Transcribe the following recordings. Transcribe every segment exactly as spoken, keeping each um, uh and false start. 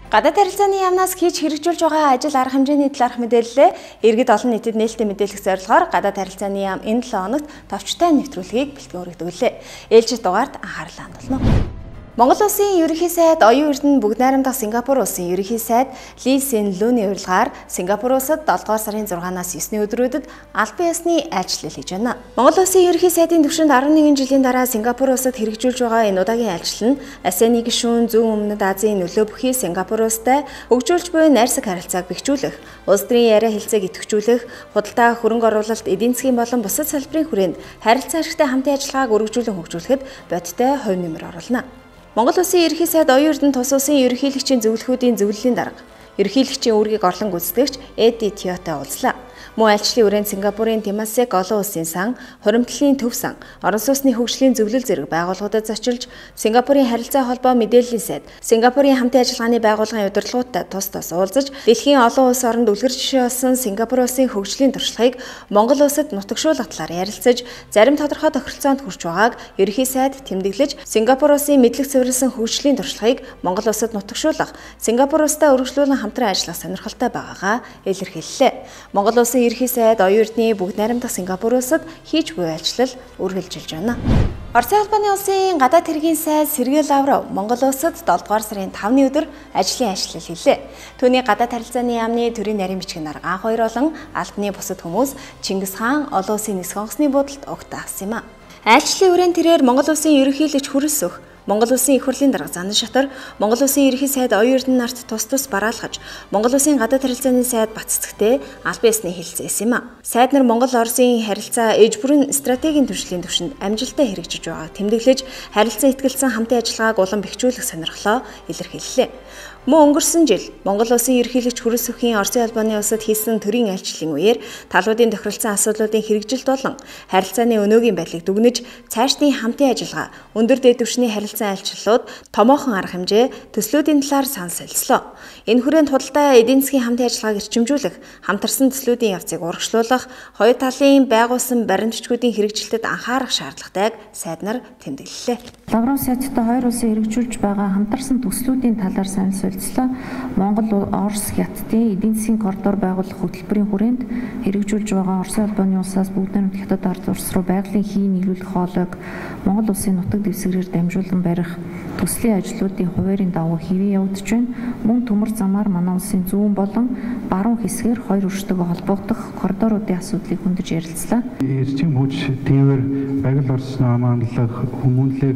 Гадаад харилцааны яамнаас хийж хэрэгжүүлж байгаа ажил арга хэмжээний талаарх мэдээлэлээ иргэд олон нийтэд нээлттэй мэдээлэх зорилгоор гадаад харилцааны яам энэ седем хоногт товчтой нэвтрүүлгийг бэлтгэн өргөдгөлээ. Ээлжид дугаард анхаарлаа хандуулна. Монгол Улсын ерөнхий сайд оюун эрдэнэ бүгд найрамдах Сингапур улсын ерөнхий сайд Ли Сен Лүний урилгаар Сингапур улсад долоодугаар сарын зургаанаас есний өдрүүдэд албан ёсны айлчлал хийж байна. Монгол Улсын ерөнхий сайдын төвшөнд арван нэгэн жилийн дараа Сингапур улсад хэрэгжүүлж байгаа энэ удаагийн айлчлал нь АСЕАН-ийн гишүүн зүүн өмнөд Азийн нөлөө бүхий Сингапур улстай хөгжүүлж буй найрсаг харилцааг бэхжүүлэх, улс төрийн яриа хэлцээг идэвхжүүлэх, худалдаа хөрөнгө оруулалт, эдийн засгийн болон бусад салбарын хүрээнд харилцаа ашигтай хамтын ажиллагааг өргөжүүлэн хөгжүүлэхэд бодиттой хувь нэмэр оруулна. Монгол Улсын ерөнхий сайд оюун эрдэнэ тус улсын ерөнхийлөгчийн зөвлөхүүдийн зөвлөлийн дарга ерөнхийлөгчийн үүргийг орлон гүйцэтгэгч Эди Тиотой уулзлаа. Мөн айлчлалын хүрээнд Сингапурын Тимасек олон улсын сан, хуримтлалын төв сан, орон сууцны хөгжлийн зөвлөл зэрэг байгууллагуудад зочилж, Сингапурын харилцаа холбоо мэдээллийн сайд, Сингапурын хамтын ажиллагааны байгууллагын удирдлагуудтай тус тус уулзаж, дэлхийн олон улс оронд үлгэр жишээ болсон Сингапур улсын хөгжлийн туршлагыг Монгол улсад нутагшуулах талаар ярилцаж, зарим тодорхой тохиролцоонд хүрч байгааг ерөнхий сайд тэмдэглэж, Сингапур улсын мэдлэг цэвэрлсэн хөгжлийн туршлагыг Монгол улсад нутагшуулах, Сингапур улстай өргөжлүүлэн хамтран ажиллах сонирхолтой байгаагаа илэрхийллээ. Монгол улсын ерөнхий сайд оюун эрдэнэ бүгд найрамдах Сингапур улсад хийж буй айлчлал үргэлжилж байна. Оросын албаны улсын гадаад хэргийн сайд Сергей Лавров Монгол улсад долоодугаар сарын тавны өдөр ажлын ажил хийлээ. Түүний гадаад харилцааны яамны төрийн нарийн бичгийн дарга анх хоёр болон албаны бусад хүмүүс Чингис хаан олон улсын нисэх онгоцны буудалд огт авсан юм а. Айлчлалын хүрээнд тэрээр Монгол улсын ерөнхийлөгч Хүрэлс өх, Монгол улсын их хурлын дарга Зандан Шатар, Монгол улсын ерөнхий сайд оюун эрдэнэ нарт тус тус бараалхаж, Монгол улсын гадаад харилцааны сайд Баццэгтэй албан ёсны хэлэлцээсэн юм а. Сайд нар Монгол Оросын харилцаа ээж бүрэн стратегийн түвшлийн түвшинд амжилттай хэрэгжиж байгааг тэмдэглэж, харилцан итгэлцэн хамтын ажиллагааг улам бэхжүүлэх сонирхлоо илэрхийллээ. Мөн өнгөрсөн жил Монгол улсын ерөнхийлөгч Хүрэлс өхийн Оросын албаны улсад хийсэн төрийн айлчлалын үеэр талуудын тохиролцсон асуудлуудын хэрэгжилт болон харилцааны өнөөгийн байдлыг дүгнэж, цаашдын хамтын ажиллагаа, өндөр дэд түвшний харилцан айлчлалууд томоохон арга хэмжээ төслүүдийн талаар санал солилцлоо. Энэ хүрээнд худалдаа эдийн засгийн хамтын ажиллагааг эрчимжүүлэх, хамтарсан төслүүдийн явцыг урагшлуулах, хоёр талын байгуулсан баримтчгуудын хэрэгжилтэд анхаарах шаардлагатайг сайд нар тэмдэглэлээ. Лавров сайдтай хоёр улсын хэрэгжүүлж байгаа хамтарсан төслүүдийн талаар санал солилцлоо. Монгол Орос хятадын эдийн засгийн коридор байгуулах хөтөлбөрийн хүрээнд хэрэгжүүлж байгаа Оросын албаны улсаас бүгд найрамдах хятад ард улс руу байгалийн хийн нийлүүлэх хоолойг Монгол улсын нутаг дэвсгэрээр дамжуулан барих төслийн ажлуудын хуваарийн давуу хэвээ явагдаж байна. Мөн төмөр замаар манай улсын зүүн болон баруун хэсгээр хоёр өрштөгөө холбогдох коридоруудын асуудлыг хөндөж ярилцлаа. Эрчим хүч, тээвэр, байгаль орчны амгааллах, хүмүүнлэг,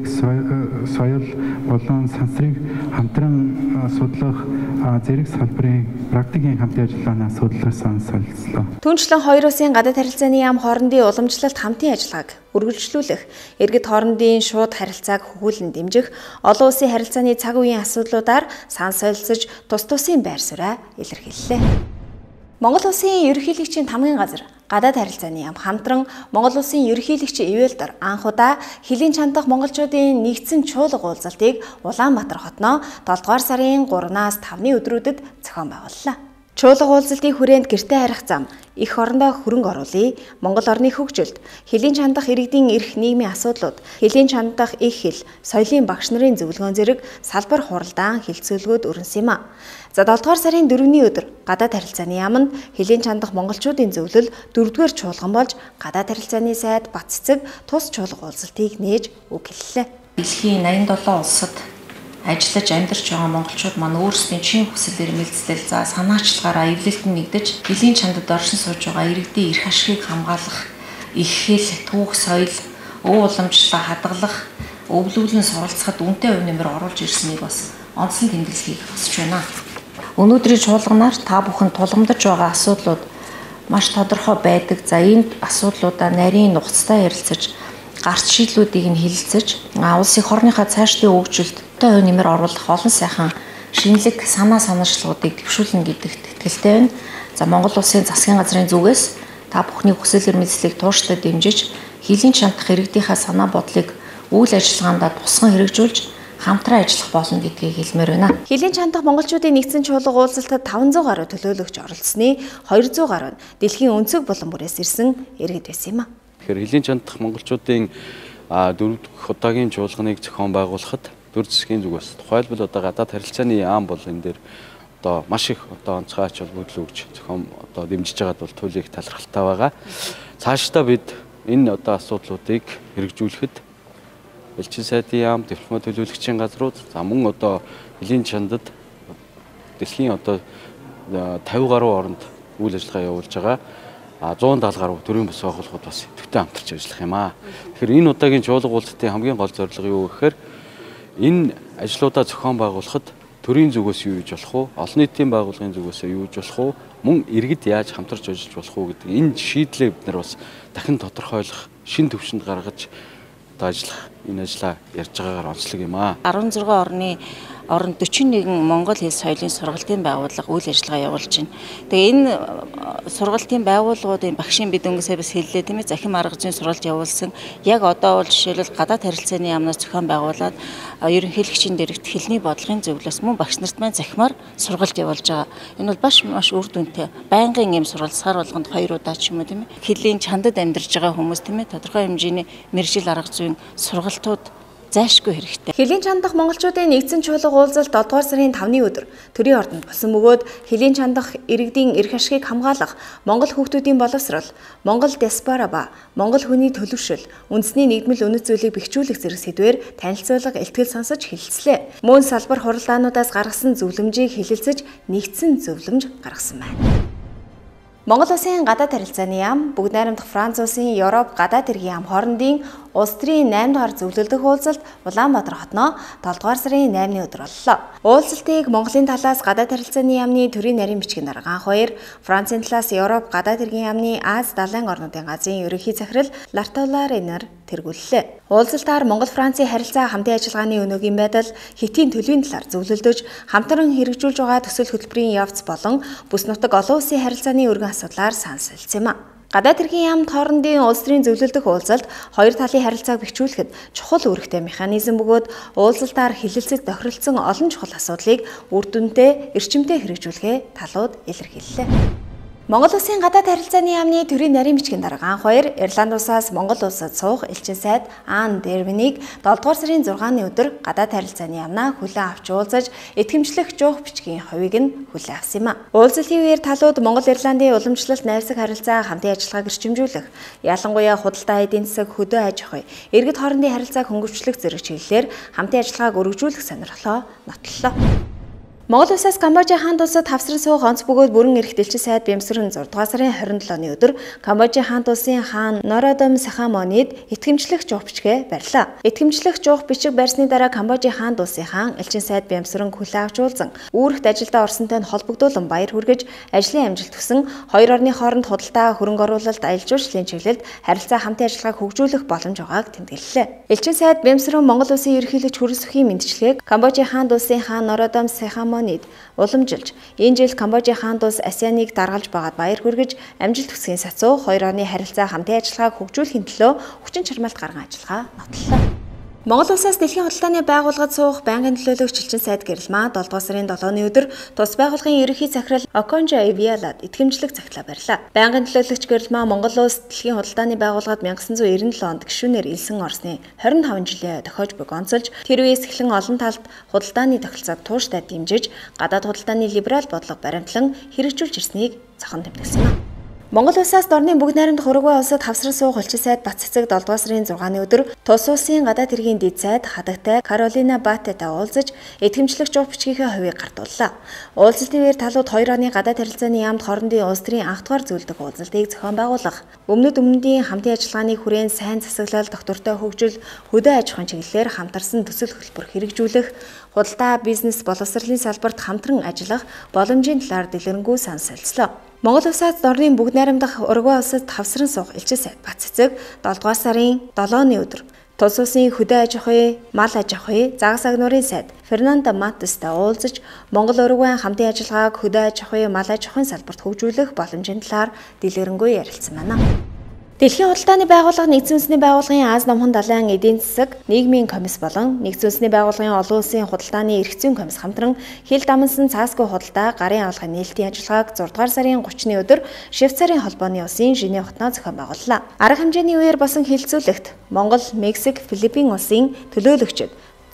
соёл болон сансрыг хамтран судлах зэрэг салбарын практикийн хамтын ажиллагааны асуудлаар санал солилцлоо. Түүнчлэн хоёр улсын гадаад харилцааны яам хоорондын уламжлалт хамтын ажиллагааг үргэлжлүүлэх, иргэд хоорондын шууд харилцааг хөгүүлэн дэмжих, олон улсын харилцааны цаг үеийн асуудлуудаар санал солилцож, тус тусын байр сууриа илэрхийллээ. Монгол улсын ерөнхийлөгчийн тамгын газар гадаад харилцааны яам хамтран Монгол улсын ерөнхийлөгчийн ивэлдор анх удаа хилийн чандах монголчуудын нэгдсэн чуулга уулзалтыг Улаанбаатар хотноо долоодугаар сарын гуравнаас тавны өдрүүдэд зохион байгууллаа. Чуулга уулзалтын хүрээнд гэртээ харих зам, их орондоо хөрөнгө оруулъя, Монгол орны хөгжилд, хилийн чандах иргэдийн эрх нийгмийн асуудлууд, хилийн чандах их хил, соёлын багш нарын зөвлөгөөн зэрэг салбар хуралдаан хэлцүүлгүүд өрнсөн юм а. За долоодугаар сарын дөрөвний өдөр гадаад харилцааны яамд хилийн чандах монголчуудын зөвлөл дөрөвдүгээр чуулган болж гадаад харилцааны сайд Баццэг тус чуулга уулзалтыг нээж үг хэллээ. Дэлхийн найман долоо улсад ажиллаж амьдарч байгаа монголчууд маань өөрсдийн чин хүсэл эрмэлзлэл за санаачлагаараа эвлэлтэнд нэгдэж хилийн чандад оршин сууж байгаа иргэдийн эрх ашигыг хамгаалах, их хэл, түүх, соёл, өв уламжлалаа хадгалах, өвлүүлэн суралцахад үнэтэй хувь нэмэр оруулж ирснийг бас онцлог тэмдэглэхийг хүсэж байна. Өнөөдрийн чуулганаар та бүхэн тулгамдж байгаа асуудлууд маш тодорхой байдаг. За энэ асуудлуудаа нарийн нухацтай ярилцаж, гарц шийдлүүдийг нь хэлэлцэж, улсын хорныхаа цаашдын хөгжилд хувь нэмэр оруулах олон сайхан шинэлэг санаа санаачлалуудыг дэвшүүлнэ гэдэгт итгэлтэй байна. За Монгол улсын засгийн газрын зүгээс та бүхний хүсэл эрмэлзлийг тууштай дэмжиж, хилийн чандах иргэдийнхээ санаа бодлыг үйл ажиллагаанд тусган хэрэгжүүлж хамтран ажиллах болно гэдгийг хэлмээр байна. Хилийн чандах монголчуудын нэгдсэн чуулга уулзалтад таван зуун гаруй төлөөлөгч оролцсны хоёр зуун гаруй нь дэлхийн өнцөг болон бүрээс ирсэн иргэд байсан юм а. Тэгэхээр хилийн чандах монголчуудын дөрөв дахь удаагийн чуулганыг зохион байгуулахад төр засгийн зүгээс тухайлбал одоо гадаад харилцааны яам бол энэ дээр одоо маш их одоо онцгой ач холбогдол өгч зохион одоо дэмжиж байгаад бол туйлыг талархалтай байгаа. Цаашдаа бид энэ одоо асуудлуудыг хэрэгжүүлэхэд элчин сайдын яам, дипломат төлөөлөгчийн газрууд, за мөн одоо элийн чандад дэлхийн одоо тавин гаруй оронд үйл ажиллагаа явуулж байгаа зуун даал гаруй төрийн бас байгууллагууд бас идэвхтэй хамтарч ажиллах юм аа. Тэгэхээр энэ удаагийн чуулга уулзалтын хамгийн гол зорилго юу гэхээр энэ ажлуудаа зохион байгуулахад төрийн зүгээс юу хийж болох вэ? Олон нийтийн байгууллагын зүгээс юу хийж болох вэ? Мөн иргэд яаж хамтарч ажиллаж болох вэ гэдэг энэ шийдлээ бид нар бас дахин тодорхойлох, шин төвшөнд гаргаж одоо ажиллах энэ ажлаа ярьж байгаагаар онцлог юм аа. арван зургаан орны орон дөрвөн нэг Монгол хэл соёлын сургалтын байгууллага үйл ажиллагаа явуулж байна. Тэгээ энэ сургалтын байгууллагуудын багшийн бид өнгөсөө бас хэллээ тийм ээ, захим арга зүйн сургалт явуулсан. Яг одоо бол жишээлбэл гадаад харилцааны яамнаас зохион байгуулад ерөнхийлөгчийн дэрэгт хэлний бодлогын зөвлөлөөс мөн багш нарт маань захимаар сургалт явуулж байгаа. Энэ бол баш маш үр дүнтэй. Байнгын ийм сургалт сар болгонд хоёр удаа ч юм уу тийм ээ. Хэллийн чандад амьдарч байгаа хүмүүс тийм ээ, тодорхой хэмжээний мэргэжил арга зүйн сургалтууд зайлшгүй хэрэгтэй. Хэлийн чандах монголчуудын нэгдсэн чуулга уулзалт долдугаар сарын тавны өдөр төрийн ордонд болсон бөгөөд хэлийн чандах иргэдийн эрх ашигыг хамгаалах, монгол хүүхдүүдийн боловсрол, монгол диаспора ба монгол хүний төлөвшил, үндэсний нэгдмэл үнэт зүйлийг бэхжүүлэх зэрэг сэдвээр танилцуулга илтгэл сонсож хэлэлцлээ. Мөн салбар хуралдаануудаас гаргасан зөвлөмжийг хэлэлцэж нэгдсэн зөвлөмж гаргасан байна. Монгол улсын гадаад харилцааны яам, Бүгд найрамдах Франц улсын Европ гадаад хэргийн яам хоорондын улс төрийн найман дахь зөвлөлдөх уулзалт Улаанбаатар хотноо долдугаар сарын наймны өдөр боллоо. Уулзалтыг Монголын талаас гадаад харилцааны яамны төрийн нарийн бичгийн дарга анх хоёр, Францын талаас Европ гадаад хэргийн яамны Аз далайн орнуудын газрын ерөнхий захирал Лартоларинаар тэргүүллээ. Уулзалтаар Монгол-Францын харилцаа хамтын ажиллагааны өнөөгийн байдал, хэтийн төлөвийн талаар зөвлөлдөж, хамтран хэрэгжүүлж байгаа төсөл хөтөлбөрийн явц болон бүс нутаг олон улсын харилцааны өргөн асуудлаар саналцсан юм а. Гадаад хэргийн яамд хоорондын улс төрийн зөвлөлдөх уулзалт хоёр талын харилцааг бэхжүүлэхэд чухал үүрэгтэй механизм бөгөөд уулзалтаар хэлэлцэж тохиролцсон олон чухал асуудлыг үр дүнтэй, эрчимтэй хэрэгжүүлэхээ талууд илэрхийллээ. Монгол улсын гадаад харилцааны яамны төрийн нарийн бичгийн дарга анх хоёр Ирланд улсаас Монгол улсад суух элчин сайд Ан Дервинийг долдугаар сарын зургааны өдөр гадаад харилцааны яамнаа хүлээн авч уулзаж, итгэмжлэх жуух бичгийн хувийг нь хүлээн авсан юм а. Уулзалтын үеэр талууд Монгол Ирландын уламжлалт найрсаг харилцаа хамтын ажиллагааг эрчимжүүлэх, ялангуяа худалдаа эдийн засаг, хөдөө аж ахуй, иргэд хоорондын харилцааг хөнгөвчлөх зэрэг чиглэлээр хамтын ажиллагааг өргөжүүлэх сонирхлоо нотлолоо. Монгол улсаас Камбожийн хаант улсад хавсран суух онц бөгөөд бүрэн эрх дэлчин сайд Бямсрын зургаан сарын хорин долооны өдөр Камбожийн хаант улсын хаан Нородом Сахамонид итгэмжлэх жуух бичгээ барьлаа. Итгэмжлэх жуух бичиг барьсны дараа Камбожийн хаант улсын хаан элчин сайд Бямсрын хүлээн авч уулзан үүрэгт ажилдаа орсонтой нь холбогдуулан баяр хүргэж ажлын амжилт хүсэн хоёр орны хооронд худалдаа хөрөнгө оруулалт, аялал жуулчлалын чиглэлд харилцаа хамтын ажиллагааг хөгжүүлэх боломж байгааг тэмдэглэлээ. Элчин сайд Бямсрын Монгол улсын ерөнхийлөгч хүрэлцэхийн мэндчлэгийг Камбожийн хаант улсын хаан Нородом Сахамонид уламжилж, энэ жил Камбожийн хаант улс АСЕАНыг даргалж байгаад баяр хүргэж амжилт хүсгийн сацуу хоёр орны харилцаа хамтын ажиллагааг хөгжүүлэхийн төлөө хүчин чармайлт гарган ажиллагаа нотлоо. Монгол улсаас дэлхийн худалдааны байгууллагад суух байнгын төлөөлөгч элчин сайд Гэрэлмаа долдугаар сарын долооны өдөр тус байгууллагын ерөнхий захирал Оконжо Эвиалад итгэмжлэх цагтлаа барьлаа. Байнгын төлөөлөгч Гэрэлмаа Монгол улс дэлхийн худалдааны байгууллагад 천구 девяносто septyед онд гишүүнээр илсэн орсны хорин таван жилийн дохиож буй гонцолж тэр үеэс эхлэн олон талд худалдааны тогтолцоог тууштай дэмжиж гадаад худалдааны либерал бодлого баримтлан хэрэгжүүлж ирснийг зохон тэмдэглэсэн юм. Монгол улсаас дорны бүгд найрамдах Уругвай улсад хавсран суух элчин сайд Баццэг долдугаар сарын зургааны өдөр тус улсын гадаад хэргийн дэд сайд хадагтай Каролина Батетай уулзаж итгэмжлэх жуух бичгийнхээ хувийг гартууллаа. Уулзалтын үеэр талууд хоёр оны гадаад харилцааны яамд хоорондын улс төрийн анх дугаар зөвлөдөг уулзалтыг зохион байгуулах, өмнөд өмнөдийн хамтын ажиллагааны хүрээнд сайн засаглал, доктортой хөгжил, хөдөө аж ахуйн чиглэлээр хамтарсан төсөл хөтөлбөр хэрэгжүүлэх, худалдаа, бизнес, боловсролын салбарт хамтран ажиллах боломжийн талаар дэлгэрэнгүй сан солилцлоо. Монгол улсаас дорны бүгд найрамдах Уругвай улсад хавсран суух элчин сайд Баццэг долдугаар сарын долооны өдөр тус улсын хөдөө аж ахуй, мал аж ахуй, загас агнуурын сайд Фернандо Матестай уулзаж Монгол Уругвай хамтын ажиллагааг хөдөө аж ахуй, мал аж ахуйн салбарт хөгжүүлэх боломжийн талаар дэлгэрэнгүй ярилцсан байна. Дэлхийн худалдааны байгууллага нэгдсэн үндэсний байгууллагын Аз номхон далайн эдийн засаг нийгмийн комисс болон нэгдсэн үндэсний байгууллагын олон улсын худалдааны эрх зүйн комисс хамтран хил дамнсан цаасгүй худалдаа гарын авалгын нээлтийн ажиллагааг зургаан сарын гуравны өдөр Швейцарын холбооны улсын Женев хотноо зохион байгууллаа. Арга хэмжээний үеэр болсон хилцүүлэгт Монгол, Мексик, Филиппин улсын төлөөлөгчид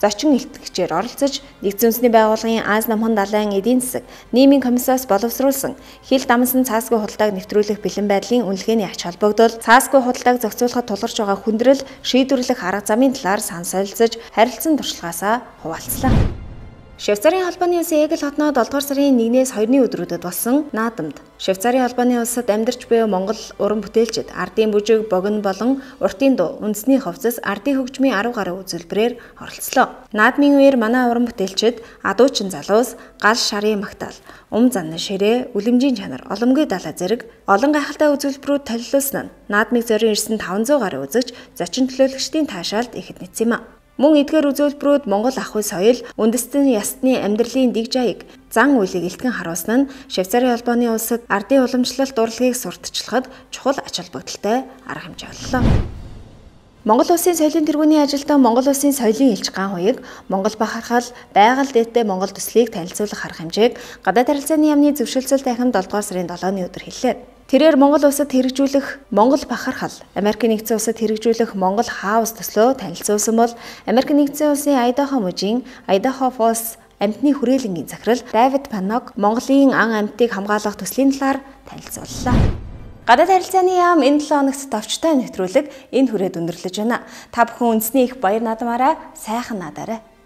зочин илтгэгчээр оролцож, Нэгдсэн үндэсний байгууллагын Аз намхан далайн эдийн засаг нийгмийн комиссаас боловсруулсан хил дамсан цаасгүй худалдааг нэвтрүүлэх бэлэн байдлын үнэлгээний ач холбогдол цаасгүй худалдааг зохицуулахад тулгарч байгаа хүндрэл шийдвэрлэх арга замын талаар сан солилцож харилцан туршлагаасаа хуваалцлаа. Швейцарын холбооны улсын Эгэл хотноо долдугаар сарын нэгнээс хоёрны өдрүүдэд болсон наадамд Швейцарын холбооны улсад амьдарч буй Монгол уран бүтээлчид ардын бүжиг, богино болон уртын дуу, үндэсний хувцас, ардын хөгжмийн арав гаруй үзүүлбэрээр оролцлоо. Наадмын үеэр манай уран бүтээлчид адуучин залуус, гал шарын магтаал, ум занна ширээ, үлэмжийн чанар, оломгүй далай зэрэг олон гайхалтай үзүүлбэрүүд толилуулсан нь наадмыг зорин ирсэн таван зуун гаруй үзэгч, зочин төлөөлөгчдийн таашаалд ихэд нийцсэн юм а. Мөн эдгээр үзүүлбэрүүд Монгол ахуй соёл, үндэстэн ястны амьдралын дэг жаяг, зан үйлийг илтгэн харуулсан нь Швейцарын холбооны улсад ардын уламжлалт урлагийг сурталчлахад чухал ач холбогдолтой арга хэмжээ боллоо. Монгол улсын соёлын тэргүүний ажилтан Монгол улсын соёлын элч Ган Хуйг Монгол бахархал, байгаль дээттэй Монгол төслийг танилцуулах арга хэмжээг гадаад харилцааны яамны зөвшөөрлөлт дахин долдугаар сарын долооны өдөр хэллээ. Тэрээр Монгол улсад хэрэгжүүлэх Монгол бахархал, Америкийн нэгдсэн улсад хэрэгжүүлэх Монгол хаус төслөө танилцуулсан бол Америкийн нэгдсэн улсын Айдахо мужийн Айдахо Фолс амьтны хүрээлэнгийн захирал Давид Панок Монголын ан амьтыг хамгаалах төслийн талаар танилцууллаа. Гадаад харилцааны яам энэ долоо хоногт товчтой нэвтрүүлэг энэ хүрээд өндөрлөж байна. Та бүхэн үндэсний их баяр наадмаараа сайхан наадаарай.